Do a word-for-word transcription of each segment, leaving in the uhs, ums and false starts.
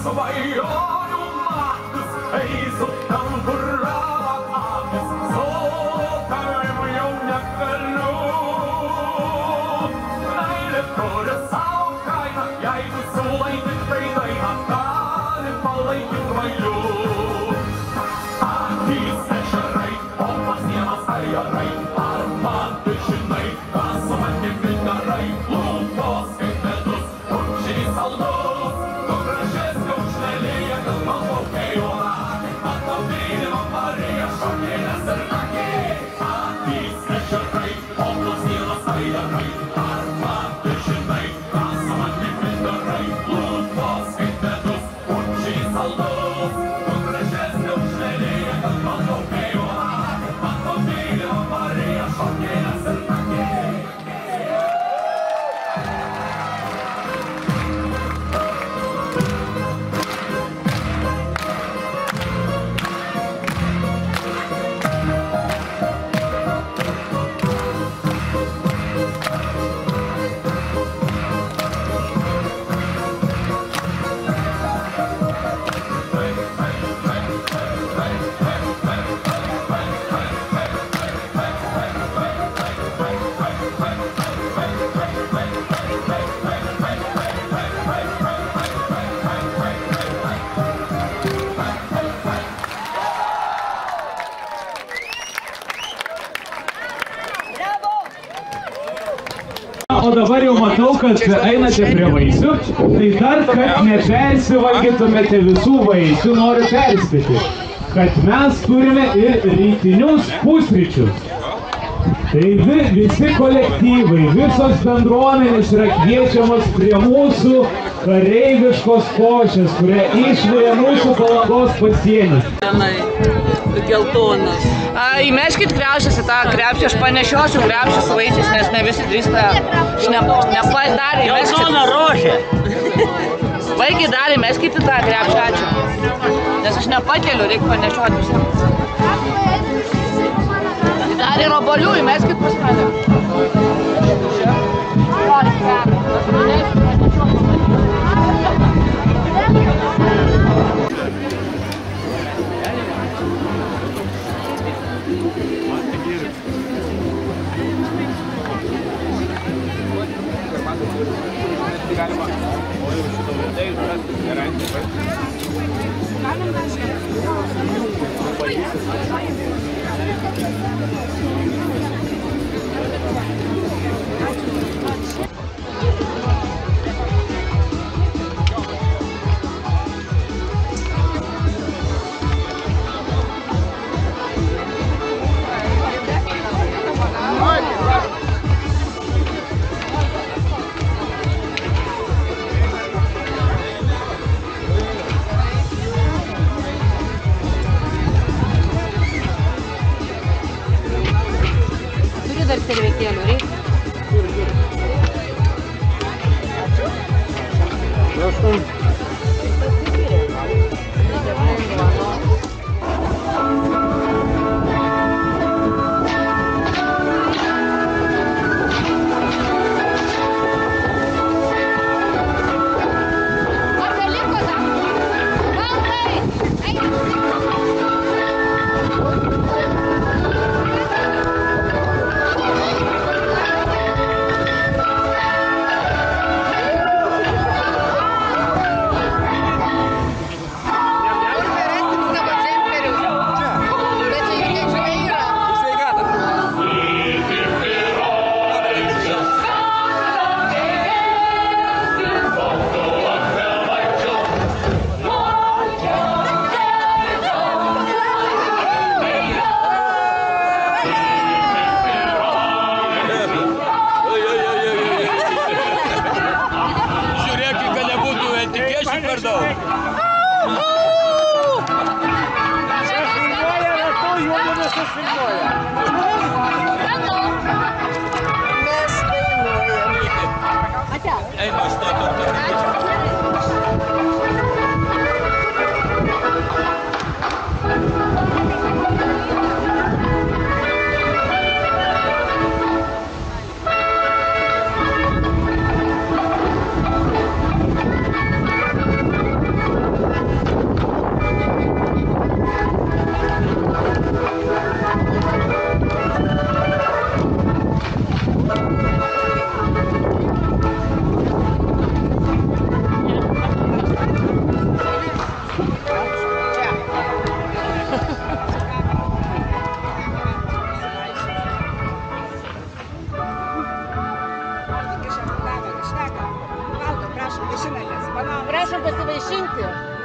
svajonių matus, eisiu tam, kur rava akis, su tavim jau negaliu. Meilė turi savo kainą, jeigu siūlai tik tai dainą, gali palaikyt kvailiu. Akys ešerai, o pas vienas ajarai, ar man tu žinai, kas su manimi darai, lūpos kaip medus, kurčiai saldus, tu gražesnė už leliją, kad man plaukai ora, man tau mylima Marija, šokėlės ir nagiai. Akys ešerai, o pas vienas ajarai, ar man tu žinai, kas su manimi darai, lūpos kaip medus, kurčiai saldus, tu gražesnė už leliją, kad man plaukai ora, man tau mylima Marija, šokėlės ir nagiai. O dabar jau matau, kad einate prie vaisių, tai dar, kad nepersivalgytumėte visų vaisių, noriu perspėti, kad mes turime ir rytinius pusryčius. Tai vi, visi kolektyvai, visos bendruomenės yra kviečiamos prie mūsų kareiviškos košės, kurie išveja mūsų Palangos pasienis. Geltonas. Įmeskit kriaušės į tą krepšį, aš panešiosiu krepšį su vaisiais, nes ne visi drįsta nepadarė. Geltona rožė. Vaikai dar įmeskit į tą krepšį, ačiū. Nes aš nepakeliu, reikia panešioti visą. Dar ir obolių, įmeskit pas mane. Dar servetėlių reikia? Prašom. Prašom pasivaišinti.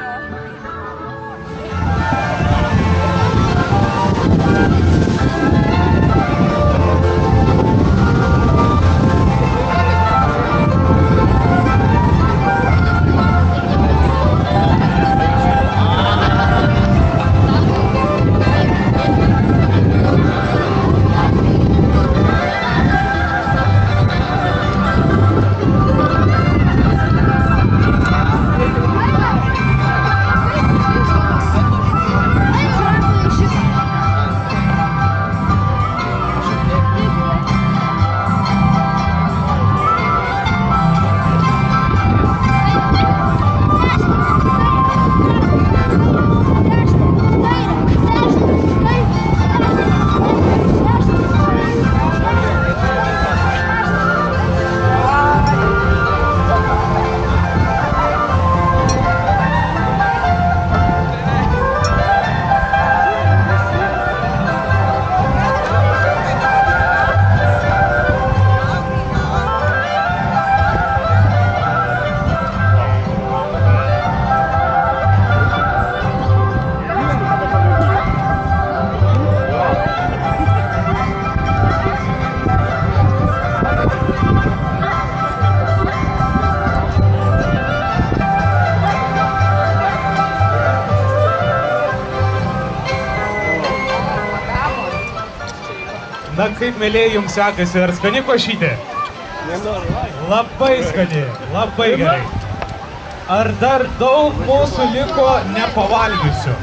Na kaip, mėlėjai, jums sekasi, ar skani košytė? Labai skani, labai gerai. Ar dar daug mūsų liko nepavalgysiu?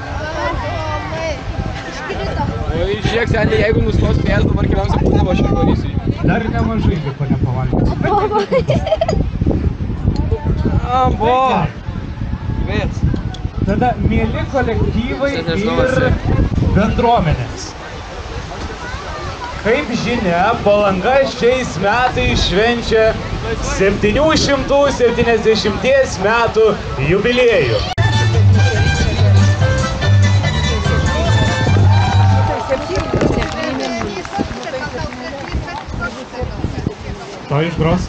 Žiūrėk, seniai, jeigu nustos pės, dabar keliams apūdavo aš išvarysiu. Dar nemažai liko nepavalgysiu. Ambo! Vėts. Tada, mėly kolektyvai ir bendruomenės. Kaip žinia, Palanga šiais metais švenčia septynių šimtų septyniasdešimties metų jubiliejų. To išgros?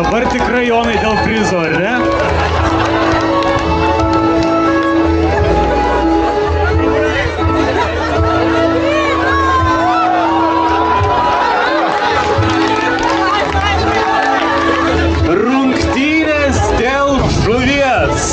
Dabar tikrai Jonai dėl prizo, ar ne? Rungtynės dėl žuvies.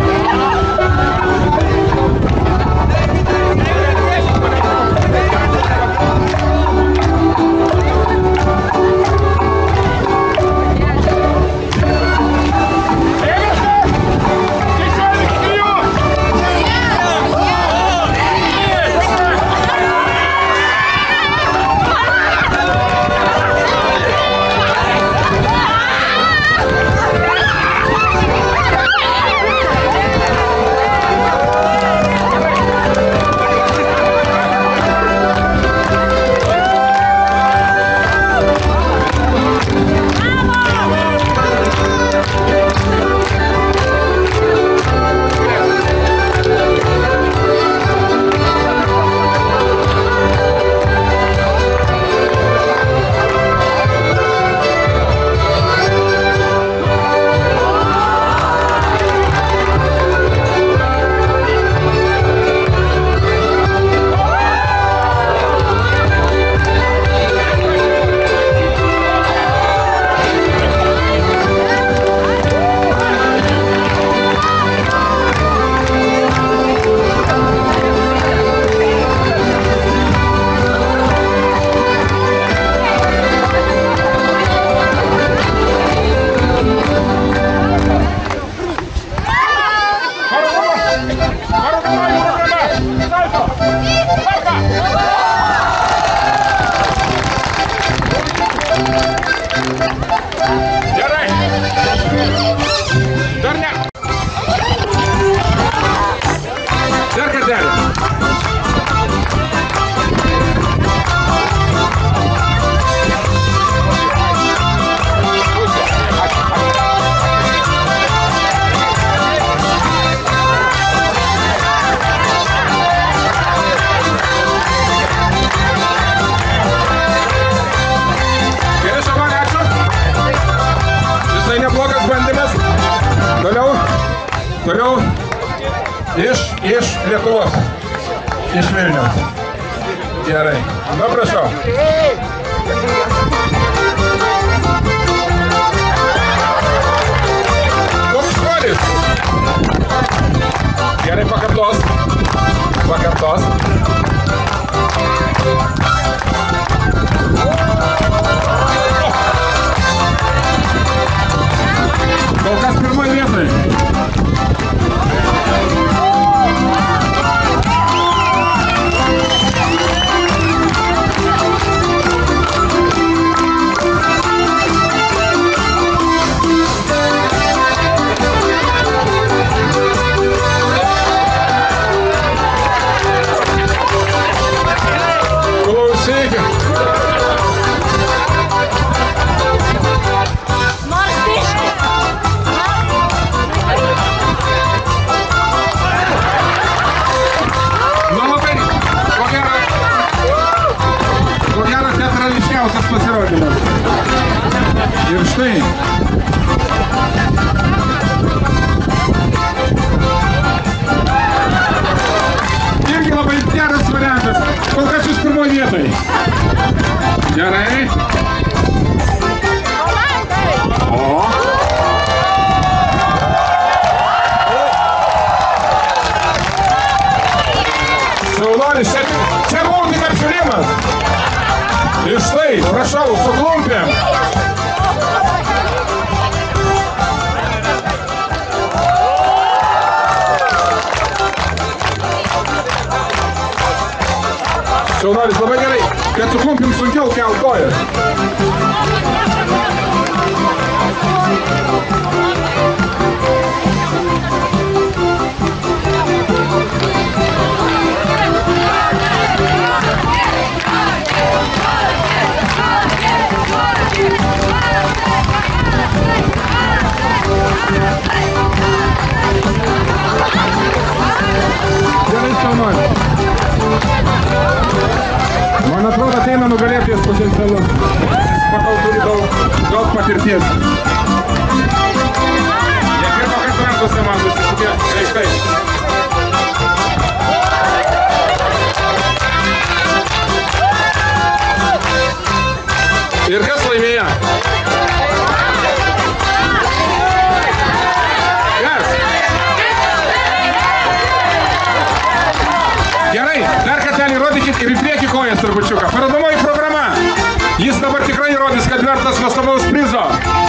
Toliau iš, iš Lietuvos, iš Vilniaus. Gerai. Nu, prašau. Koks skonis? Gerai, pakartos. Pakartos. Kol kas pirmoje vietoje. Pasirodymas. Ir štai. Irgi labai geras variantas. Kol kas jūs pirmoje vietoje. Gerai. O. Saulonis, čia buvo tik apžiūrimas. Ir štai, prašau, su klumpėm. Saulonis, labai gerai, kad su klumpėm sunkiau kelt kojas. Man atrodo, ateina nugalėtojas potencialus. Pakal turi daug, daug patirties. visos komandos įsidė. Taip, taip. Ir kas laimėjo? Kas? Gerai, dar kartelį rodykit ir į priekį kojas turbučiuką. Parodomoji programa. Jis dabar tikrai įrodys, kad vertas nuostabaus prizo.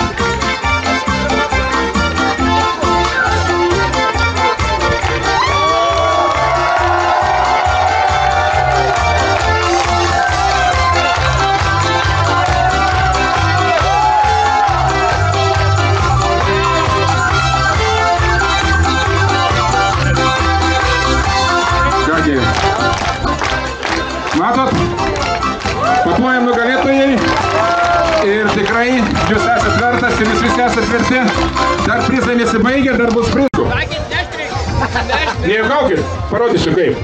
Matot, paplojam nugalėtojai ir tikrai jūs esat vertas ir jūs visi esat verti. Dar prizai nesibaigia, dar bus prizų. Nejuokaukit, parodysiu kaip.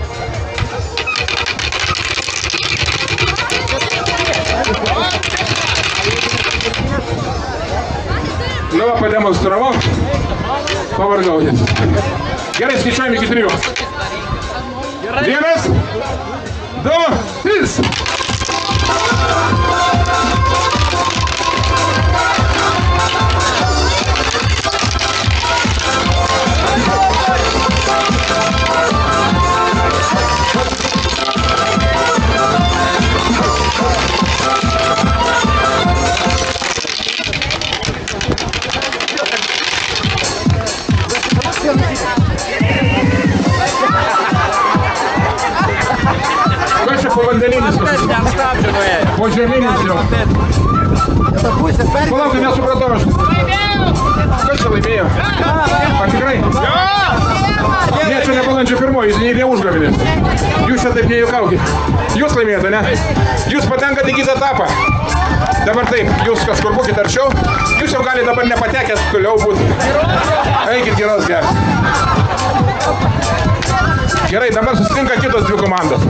Nu, va, pademonstravau, pavargau. Gerai, skaičiuojam iki trijų. Vienas. Du, trys. Požeminis jau. Palaukai, nesupratau aš. Kas čia laimėjo? A, tikrai? Ne, čia ne balandžio pirmoji, jis ne užgavėlės. Jūs čia taip nejuokaukit. Jūs laimėjote, ne? Jūs patenkat į kitą etapą. Dabar taip, jūs kažkur būkit arčiau. Jūs jau galite dabar nepatekęs toliau būti. Eikit geros geras. Gerai, dabar susitinka kitos dvi komandos.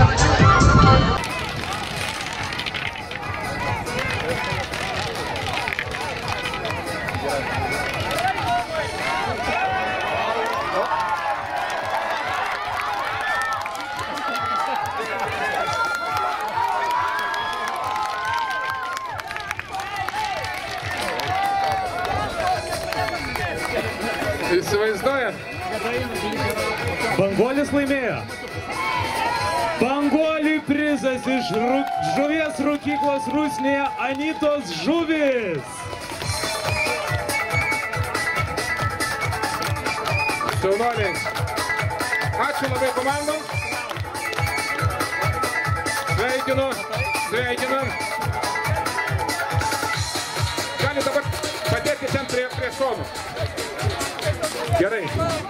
Įsivaizduojat? Banguolis laimėjo. Banguoliui prizas iš žuvies rūkyklos Rusnėje Anytos žuvis. Šaunuoliai. Ačiū labai komandom. Sveikinu, sveikinu. Gali dabar padėti ten prie, prie šonų. Gerai.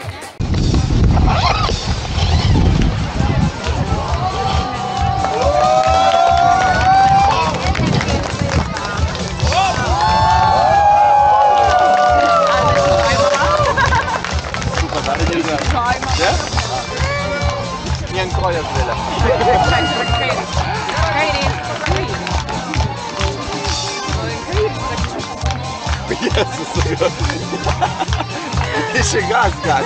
Nie kojas tyle. Jezus. Jeszcze gaz gaz.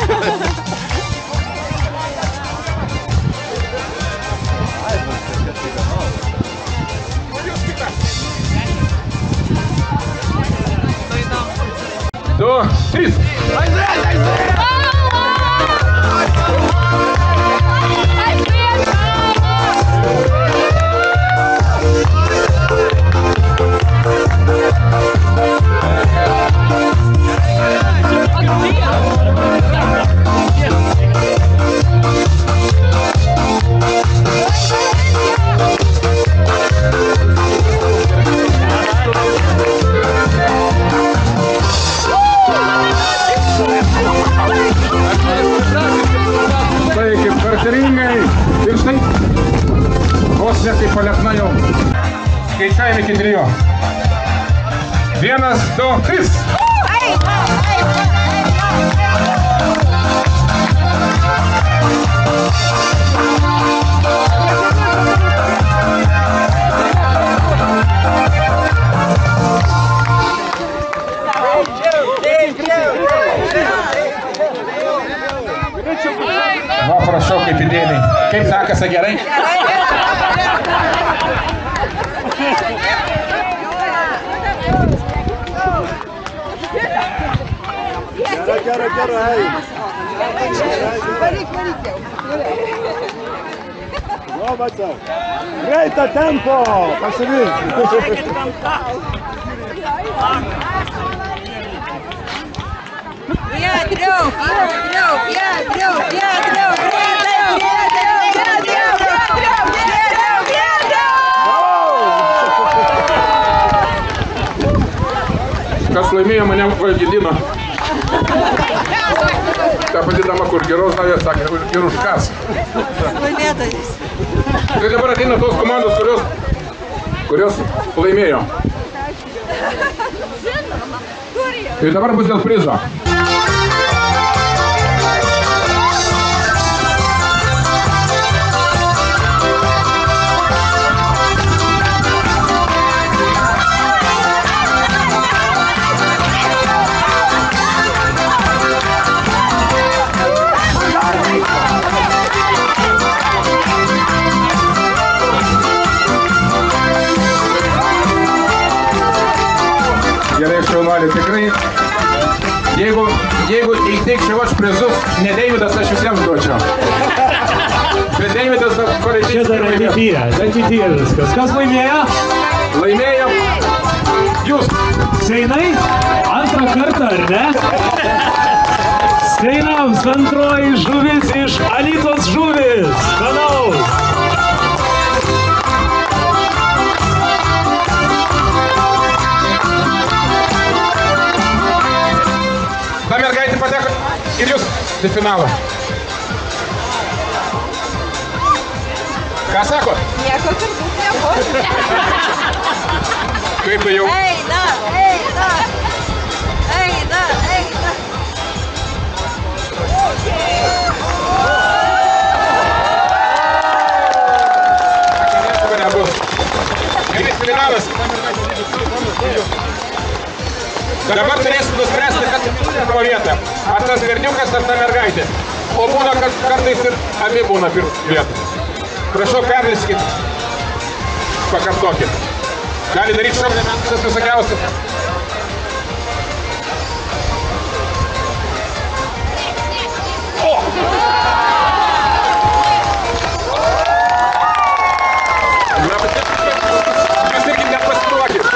Du, trys. Ir štai, vos ne kaip paliekna jau. Skaičiavime iki trijų. Vienas, du, trys. kaip idėjai. Kaip sekasi, gerai? Gerai, gerai, gerai. Varyk, varyk jau. Nu, mačiau. Greitą tempo, pasivink. Pietriau, pietriau, pietriau, pietriau, pietriau, pietriau, pietriau, pietriau. Kas laimėjo, mane valgydino. Ta pati dama, kur geros davė, sakė, ir už kas. Laimėtojas. Tai dabar ateina tos komandos, kurios, kurios laimėjo. Tai dabar bus dėl prizo. Gerai, šaunuoliai, tikrai, jeigu, jeigu įteikčiau aš prizus, ne Deividas, aš visiems duočiau. Bet Deividas kolektyvas... Čia dar ateityje, ateityje viskas. Kas laimėjo? Laimėjo jūs. Seinai? Antrą kartą, ar ne? Seinams antroji žuvis iš Alytos žuvis. Skanaus. Ta mergaitė pateko ir jūs į finalą. Ką sako? Nieko turbūt nebus. Kaip tu jau? Eina, eina, eina, eina. Nieko nebus. Gerai, finalas. Dabar turėsiu nuspręsti, kad pirmo vietą. Ar tas berniukas, ar ta mergaitė. O būna, kad kartais ir abi būna pirmo vietą. Prašau, perliskit. Pakartokit. Gali daryti šokius visokiausius. O! Jūs irgi nepasiduokit.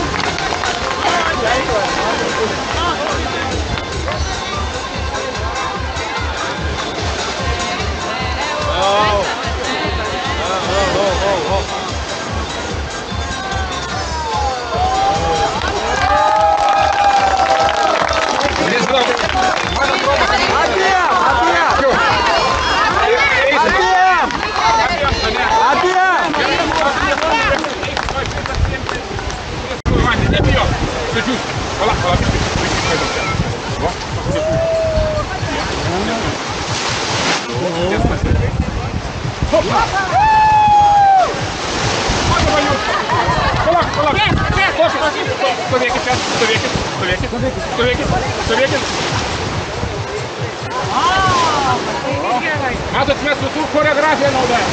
Matot, mes visų choreografiją naudojame.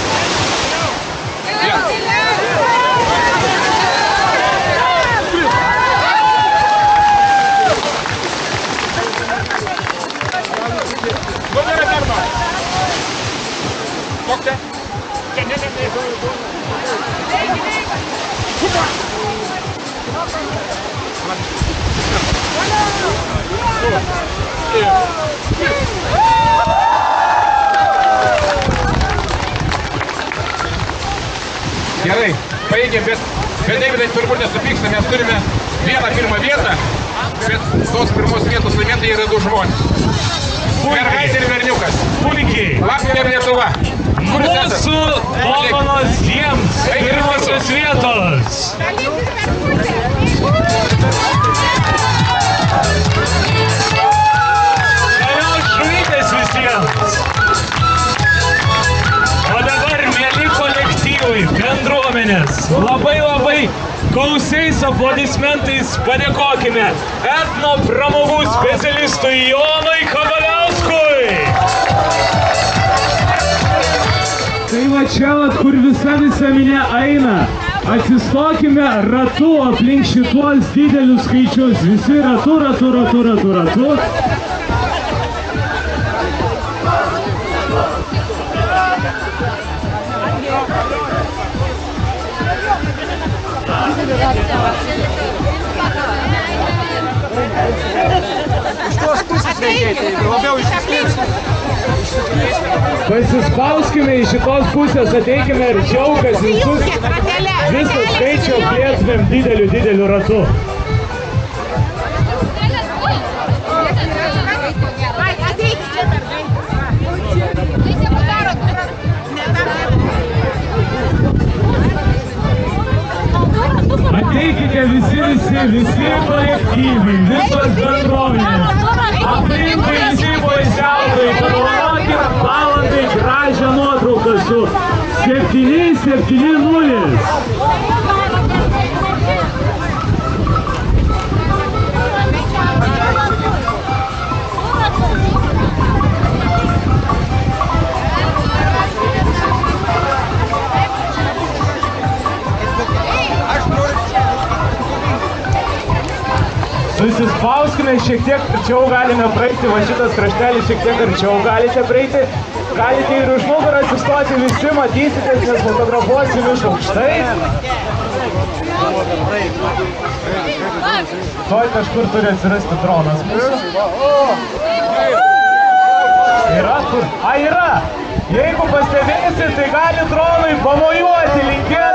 Numerą darbą. Kokte? Ne, ne, ne, ne. Kupa! Gerai, paėgėm, bet, bet Deividai turbūt nesupyksta, mes turime vieną pirmą vietą, bet tos pirmos vietos laimėtojai yra du žmonės. Mergaitė ir berniukas. Puikiai. Latvija ir Lietuva. Mūsų dovanos jiems pirmosios vietos. Skanios žuvytės visiems. O dabar, mėly kolektyvai, bendruomenės, labai labai gausiais aplodismentais padėkokime etno pramogų specialistui Jonui Kavaliauskui. čia, vat, kur visa visa minė eina. Atsistokime ratu aplink šituos didelius skaičius. Visi ratu, ratu, ratu, ratu, ratu. Iš tos pusės reikia, tai labiau išsiskleisti. Pasispauskime iš šitos pusės, ateikime arčiau, kad visus visą skaičių plėsmėm dideliu, dideliu ratu. Ateikite visi, visi, visi kolektyvai, visos bendruomenės. Aplinkui visi poilsiautojai, padovanokit valandai gražią nuotrauką su septyni septyni nulis. Susispauskime šiek tiek arčiau, galime praeiti, va šitas kraštelis šiek tiek arčiau galite praeiti. Galite ir už nugarą atsistoti, visi matysitės, nes fotografuosim iš aukštai. Toj kažkur turi atsirasti dronas mūsų. Yra kur? A, yra! Jeigu pastebėsit, tai gali dronai pamojuoti linkė.